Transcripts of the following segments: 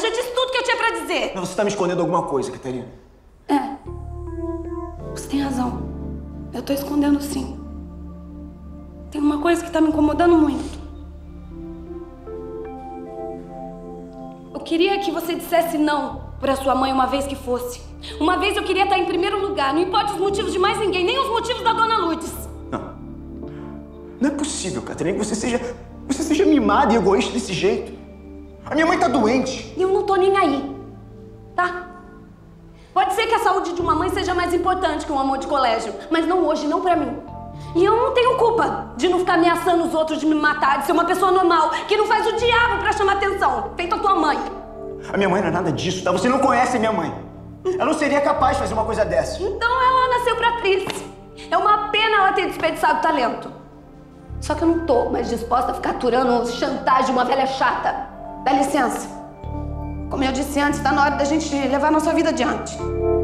já disse tudo que eu tinha pra dizer. Você tá me escondendo alguma coisa, Catarina. Você tem razão. Eu tô escondendo sim. Tem uma coisa que tá me incomodando muito. Eu queria que você dissesse não pra sua mãe uma vez que fosse. Uma vez eu queria estar em primeiro lugar, não importa os motivos de mais ninguém, nem os motivos da dona Lourdes. Não é possível, Catarina, que você seja mimada e egoísta desse jeito. A minha mãe tá doente. E eu não tô nem aí, tá? Pode ser que a saúde de uma mãe seja mais importante que um amor de colégio, mas não hoje, não pra mim. E eu não tenho culpa de não ficar ameaçando os outros de me matar, de ser uma pessoa normal, que não faz o diabo pra chamar atenção, feito a tua mãe. A minha mãe não é nada disso, tá? Você não conhece a minha mãe. Ela não seria capaz de fazer uma coisa dessa. Então ela nasceu pra atriz. É uma pena ela ter desperdiçado talento. Só que eu não tô mais disposta a ficar aturando chantagem de uma velha chata. Dá licença. Como eu disse antes, tá na hora da gente levar a nossa vida adiante.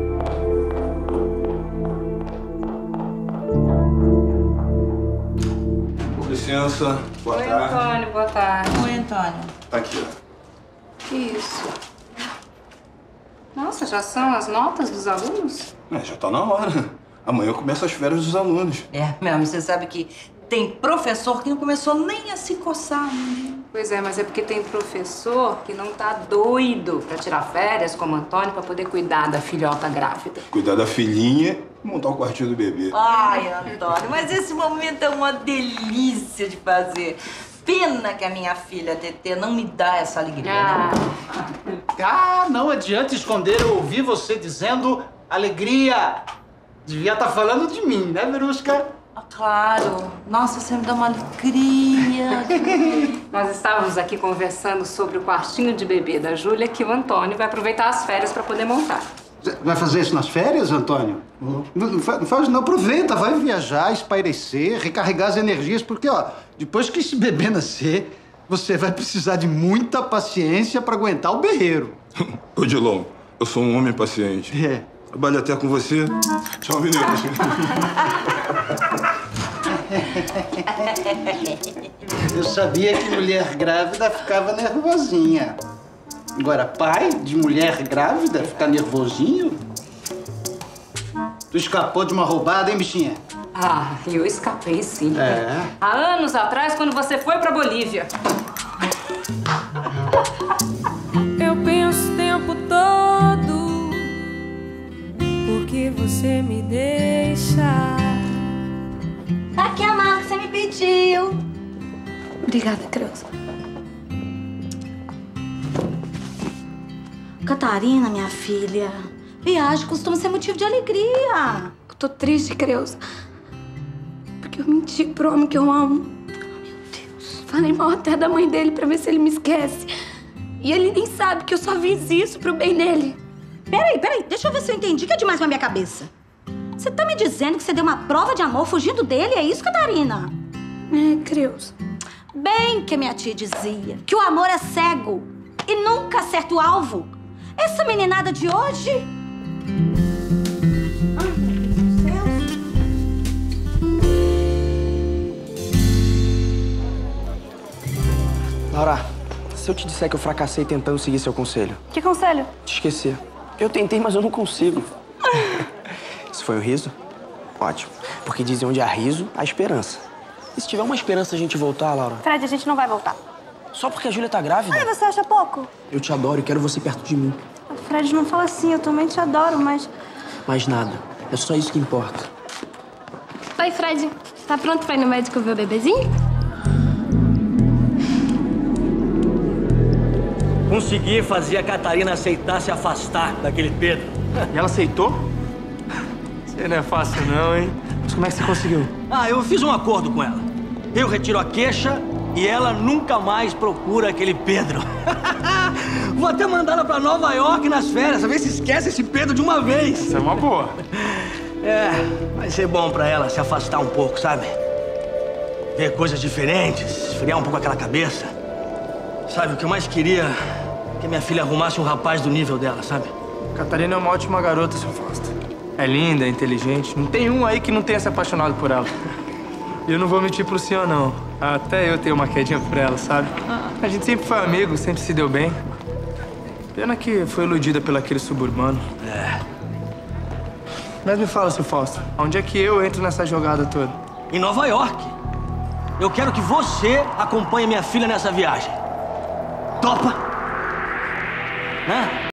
Com licença. Boa tarde. Oi, Antônio. Boa tarde. Oi, Antônio. Tá aqui, ó. Que isso? Nossa, já são as notas dos alunos? Já tá na hora. Amanhã começa as férias dos alunos. É, mesmo, você sabe que tem professor que não começou nem a se coçar, né? Pois é, mas é porque tem professor que não tá doido pra tirar férias, como Antônio, pra poder cuidar da filhota grávida. Cuidar da filhinha e montar o quartinho do bebê. Ai, Antônio, mas esse momento é uma delícia de fazer. Pena que a minha filha, Tetê, não me dá essa alegria, né? Não adianta esconder eu ouvir você dizendo alegria. Devia estar falando de mim, né, Verusca? Claro. Nossa, você me dá uma alegria. Nós estávamos aqui conversando sobre o quartinho de bebê da Júlia, que o Antônio vai aproveitar as férias pra poder montar. Vai fazer isso nas férias, Antônio? Não faz, não. Aproveita, vai viajar, espairecer, recarregar as energias, porque, ó, depois que esse bebê nascer, você vai precisar de muita paciência pra aguentar o berreiro. Ô, Dilon, eu sou um homem paciente. É. Trabalho até com você. Tchau, meninas. Eu sabia que mulher grávida ficava nervosinha. Agora, pai de mulher grávida ficar nervosinho? Tu escapou de uma roubada, hein, bichinha? Eu escapei sim. É. Há anos atrás, quando você foi pra Bolívia. Eu penso o tempo todo porque você me deixa. Tá aqui a mala que você me pediu. Obrigada, Creuza. Catarina, minha filha, viagem costuma ser motivo de alegria. Eu tô triste, Creuza. Porque eu menti pro homem que eu amo. Meu Deus. Falei mal até da mãe dele pra ver se ele me esquece. E ele nem sabe que eu só fiz isso pro bem dele. Peraí, deixa eu ver se eu entendi que é demais na minha cabeça. Você tá me dizendo que você deu uma prova de amor fugindo dele? É isso, Catarina? É, Creuza. Bem que minha tia dizia que o amor é cego e nunca acerta o alvo. Essa meninada de hoje... Ai, meu Deus do céu. Laura, se eu te disser que eu fracassei tentando seguir seu conselho? Que conselho? Te esquecer. Eu tentei, mas eu não consigo. Isso foi um riso? Ótimo. Porque dizem onde há riso, há esperança. E se tiver uma esperança a gente voltar, Laura? Fred, a gente não vai voltar. Só porque a Júlia tá grávida? Ai, você acha pouco? Eu te adoro e quero você perto de mim. Fred, não fala assim. Eu também te adoro, mas... Mais nada. É só isso que importa. Oi, Fred. Tá pronto pra ir no médico ver o bebezinho? Consegui fazer a Catarina aceitar se afastar daquele Pedro. E ela aceitou? Você não é fácil não, hein? Mas como é que você conseguiu? Eu fiz um acordo com ela. Eu retiro a queixa e ela nunca mais procura aquele Pedro. Vou até mandar ela pra Nova York nas férias, a ver se esquece esse Pedro de uma vez. Isso é uma boa. Vai ser bom pra ela se afastar um pouco, sabe? Ver coisas diferentes, esfriar um pouco aquela cabeça. Sabe, o que eu mais queria é que minha filha arrumasse um rapaz do nível dela, sabe? Catarina é uma ótima garota, seu Fausto. É linda, é inteligente. Não tem um aí que não tenha se apaixonado por ela. E eu não vou mentir pro senhor, não. Até eu tenho uma quedinha por ela, sabe? A gente sempre foi amigo, sempre se deu bem. Pena que foi iludida pelo aquele suburbano. É. Mas me fala, seu Fausto, onde é que eu entro nessa jogada toda? Em Nova York. Eu quero que você acompanhe minha filha nessa viagem. Topa? Né?